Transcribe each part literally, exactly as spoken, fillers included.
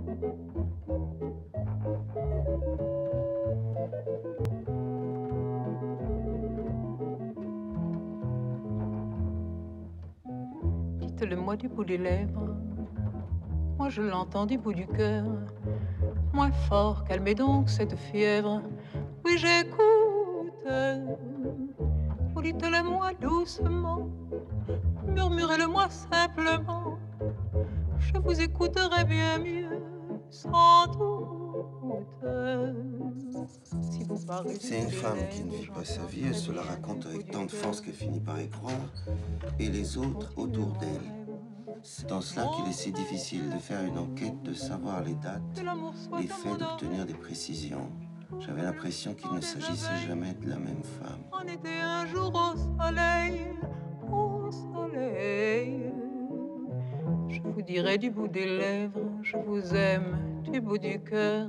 Dites-le-moi du bout des lèvres, moi je l'entends du bout du cœur. Moins fort, calmez donc cette fièvre. Oui, j'écoute. Vous dites-le-moi doucement, murmurez-le-moi simplement. Je vous écouterai bien mieux, sans doute. Si vous parlez du C'est une bout des femme qui ne lèvres, vit pas sa j'entends vie, elle se la bien raconte du avec bout tant du de force cœur. qu'elle finit par y croire, et les autres autour d'elle. C'est dans cela qu'il est si difficile de faire une enquête, de savoir les dates, les faits, d'obtenir des précisions. J'avais l'impression qu'il ne s'agissait jamais de la même femme. On était un jour au soleil, au soleil. Je vous dirai du bout des lèvres, je vous aime du bout du cœur.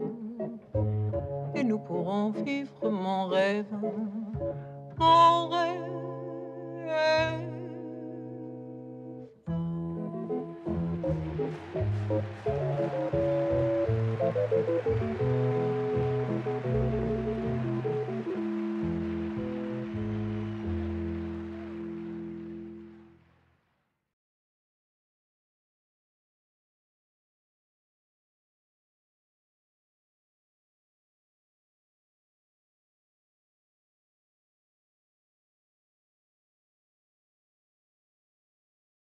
Et nous pourrons vivre mon rêve, mon rêve.